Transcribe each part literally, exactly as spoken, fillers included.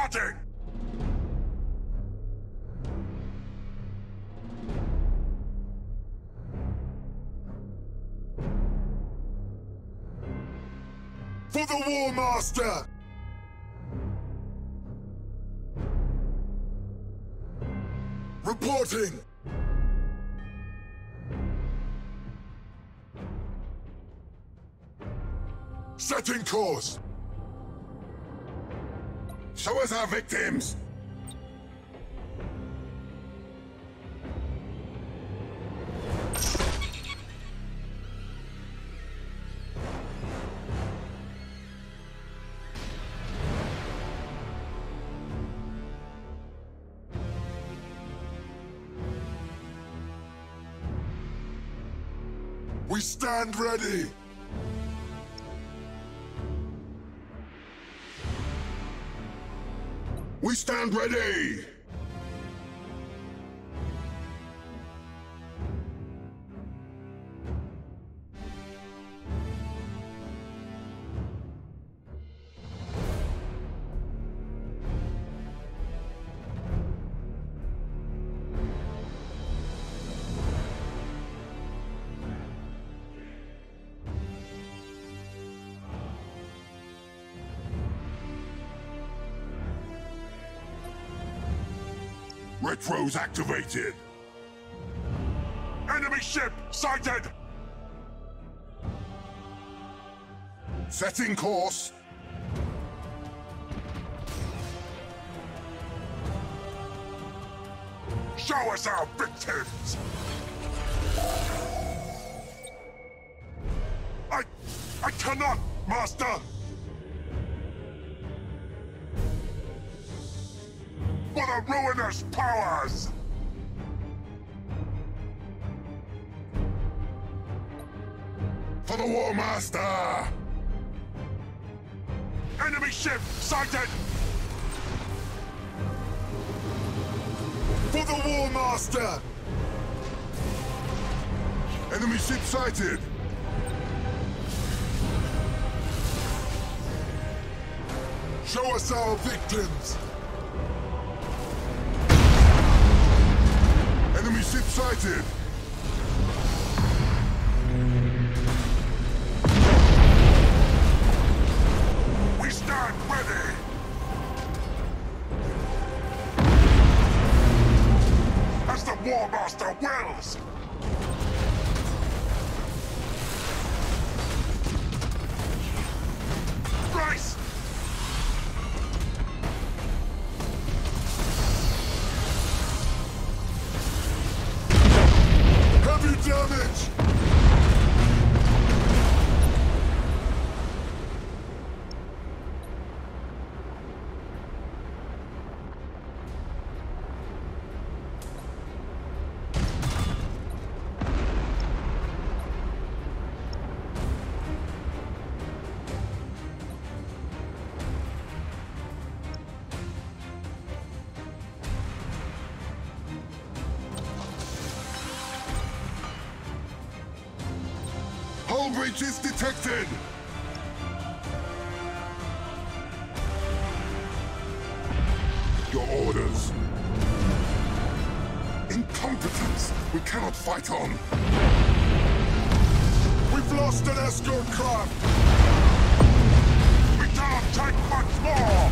Spotted! For the War Master! Reporting! Setting course! Show us our victims! We stand ready! We stand ready! Retros activated! Enemy ship sighted! Setting course! Show us our victims! I... I cannot, Master! For the ruinous powers! For the War Master! Enemy ship sighted! For the War Master! Enemy ship sighted! Show us our victims! Enemy ship sighted! We stand ready! As the War Master wills! Grace! Damage! Hull breach is detected! Your orders. Incompetence! We cannot fight on! We've lost an escort craft! We cannot take much more!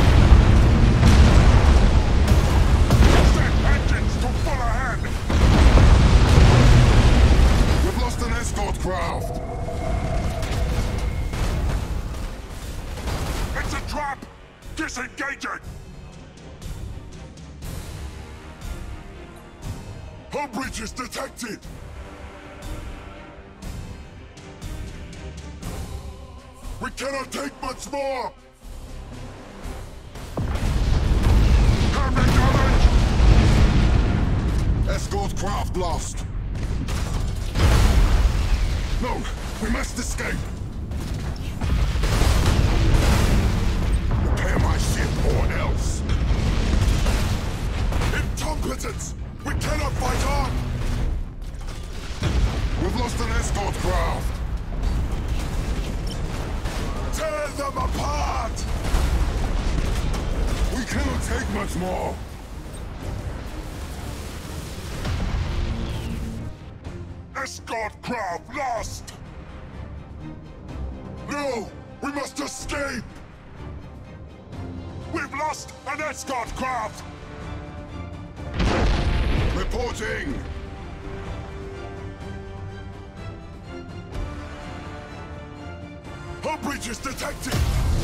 Set engines to full ahead! We've lost an escort craft! It's a trap! Disengaging! Hull breach is detected! We cannot take much more! Heavy damage! Escort craft lost! No! We must escape! Repair my ship or else! Incompetence! We cannot fight on! We've lost an escort craft! Tear them apart! We cannot take much more! Escort craft lost! No! We must escape! We've lost an escort craft! Reporting! Hull breach is detected!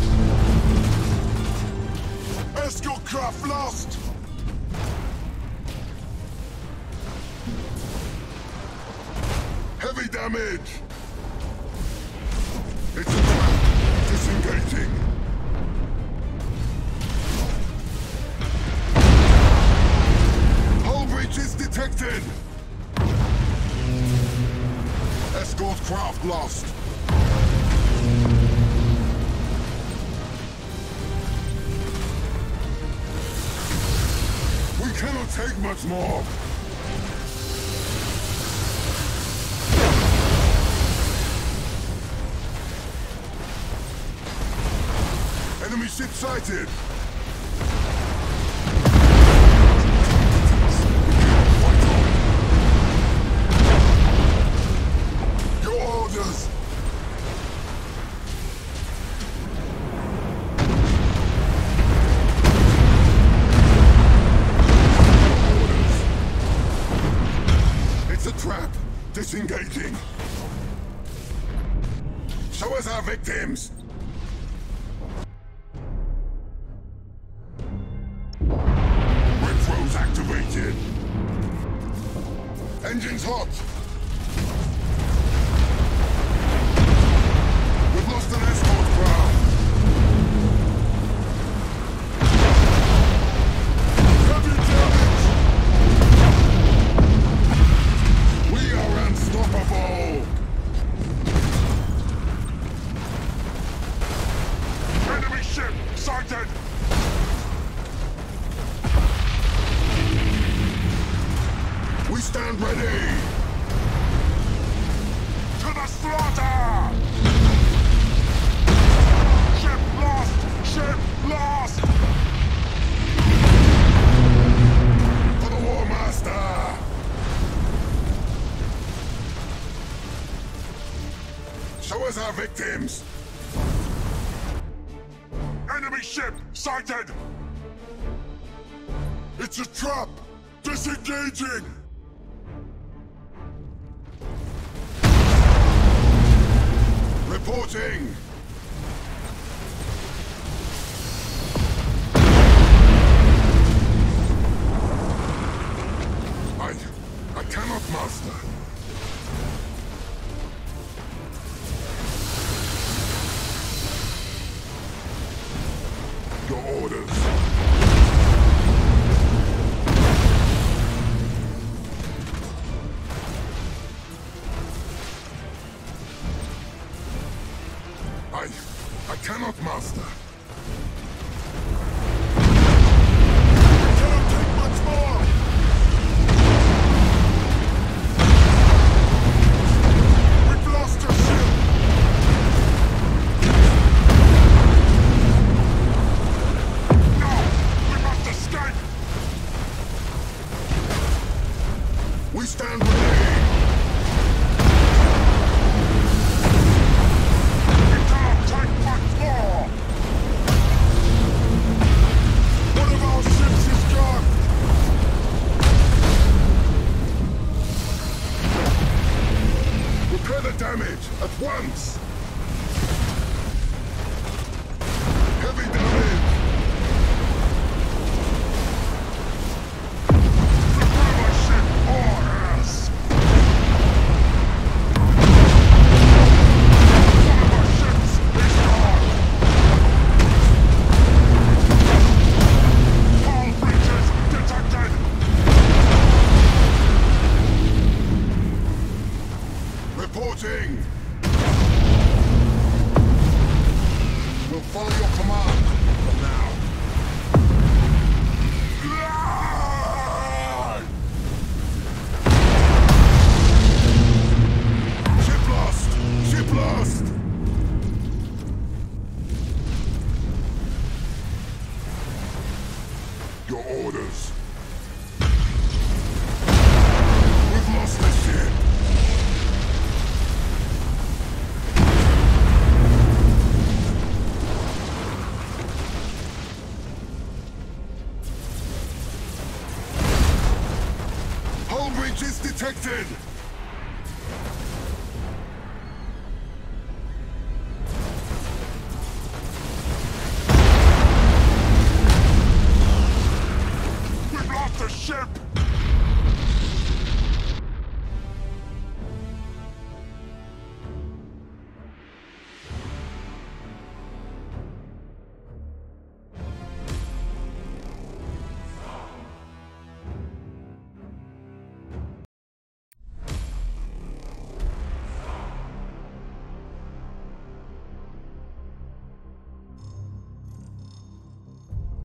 Escort craft lost! Heavy damage! It's a trap! Disengaging! Hull breach is detected! Escort craft lost! We cannot take much more! Enemy ship sighted! Your orders! It's a trap! Disengaging! Show us our victims! Activated. Engines hot. We've lost an escort craft. Heavy damage. We are unstoppable. Enemy ship sighted. We stand ready! To the slaughter! Ship lost! Ship lost! For the War Master! Show us our victims! Enemy ship sighted! It's a trap! Disengaging! Reporting! I... I cannot master. Your orders. I... I cannot master. I cannot take much more! We've lost a ship! No! We must escape! We stand ready! Damage at once! Heavy damage! Prepare my ship, orders! One of our ships is gone! Hull breaches detected! Reporting! Approaches detected!